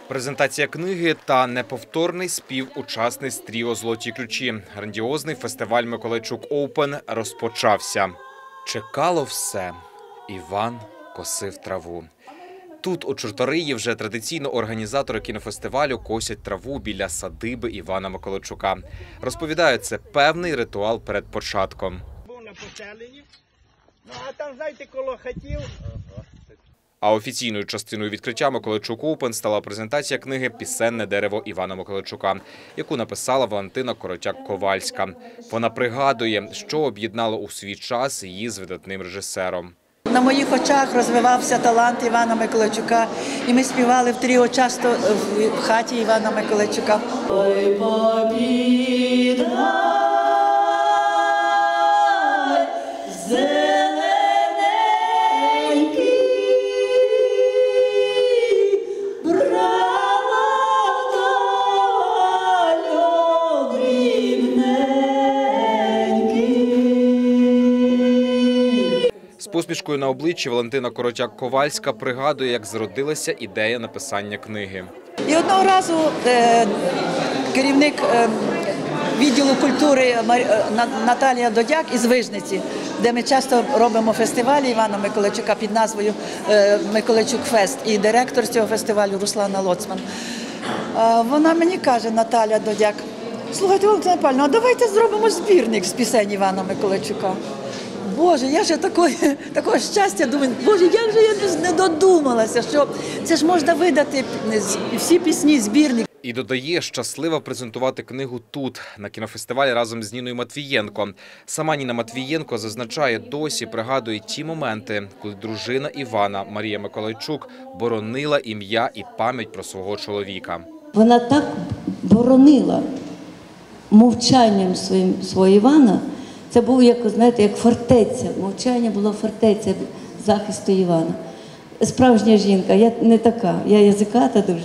Презентація книги та неповторний спів учасниць тріо «Золоті ключі». Грандіозний фестиваль «Миколайчук Оупен» розпочався. Чекало все. Іван косив траву. Тут, у Чорториї, вже традиційно організатори кінофестивалю косять траву біля садиби Івана Миколайчука. Розповідають, це певний ритуал перед початком. Був на поселенні, а там, знаєте, коло хатів. А офіційною частиною відкриття «Миколайчук Оупен» стала презентація книги «Пісенне дерево Івана Миколайчука», яку написала Валентина Коротяк-Ковальська. Вона пригадує, що об'єднало у свій час її з видатним режисером. На моїх очах розвивався талант Івана Миколайчука, і ми співали в тріо часто в хаті Івана Миколайчука. Ой, побіда, зелененький, брала долю дрібненький. З посмішкою на обличчі Валентина Коротяк-Ковальська пригадує, як зародилася ідея написання книги. І одного разу керівник відділу культури Наталія Додяк із Вижниці, де ми часто робимо фестивалі Івана Миколайчука під назвою «Миколайчук Фест», і директор цього фестивалю Руслана Лоцман. Вона мені каже, Наталя Додяк: «Слухайте, Валентина Павлівна, а давайте зробимо збірник з пісень Івана Миколайчука». Боже, я ще такого щастя думаю, Боже, як же я не додумалася, що це ж можна видати всі пісні, збірник. І додає, щаслива презентувати книгу тут, на кінофестивалі разом з Ніною Матвієнко. Сама Ніна Матвієнко зазначає, досі пригадує ті моменти, коли дружина Івана, Марія Миколайчук, боронила ім'я і пам'ять про свого чоловіка. Вона так боронила мовчанням свого Івана. Це був, як, знаєте, як фортеця. Мовчання було фортеця захисту Івана. Справжня жінка, я не така, я язиката дуже.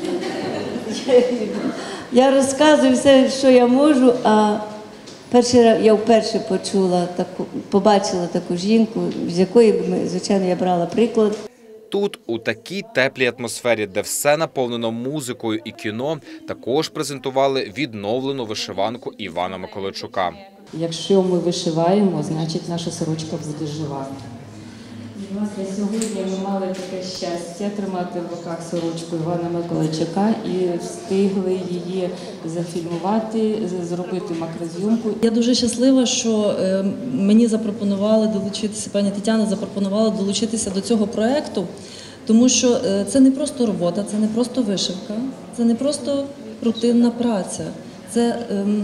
Я розказую все, що я можу, а я вперше побачила таку жінку, з якої, звичайно, я брала приклад. Тут, у такій теплій атмосфері, де все наповнено музикою і кіно, також презентували відновлену вишиванку Івана Миколайчука. Якщо ми вишиваємо, значить наша сорочка буде жива. Власне, сьогодні ми мали таке щастя тримати в руках сорочку Івана Миколайчука і встигли її зафільмувати, зробити макрозйомку. Я дуже щаслива, що мені запропонували долучитися, пані Тетяна запропонувала долучитися до цього проєкту, тому що це не просто робота, це не просто вишивка, це не просто рутинна праця, це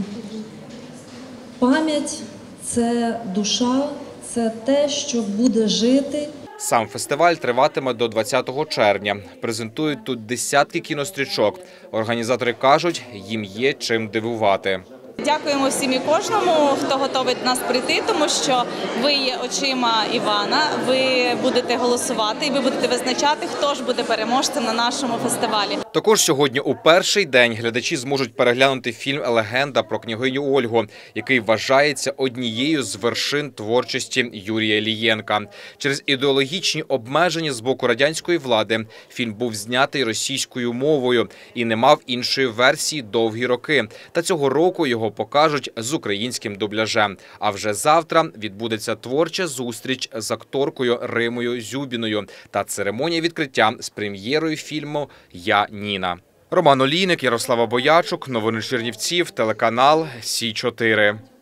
пам'ять, це душа, це те, що буде жити. Сам фестиваль триватиме до 20 червня. Презентують тут десятки кінострічок. Організатори кажуть, їм є чим дивувати. Дякуємо всім і кожному, хто готовий до нас прийти, тому що ви є очима Івана, ви будете голосувати і ви будете визначати, хто ж буде переможцем на нашому фестивалі. Також сьогодні у перший день глядачі зможуть переглянути фільм «Легенда» про княгиню Ольгу, який вважається однією з вершин творчості Юрія Іллєнка. Через ідеологічні обмеження з боку радянської влади фільм був знятий російською мовою і не мав іншої версії довгі роки. Та цього року його покажуть з українським дубляжем. А вже завтра відбудеться творча зустріч з акторкою Римою Зюбіною та церемонія відкриття з прем'єрою фільму «Я, Ніна». Роман Олійник, Ярослава Боячук, новини Чернівців, телеканал Сі 4.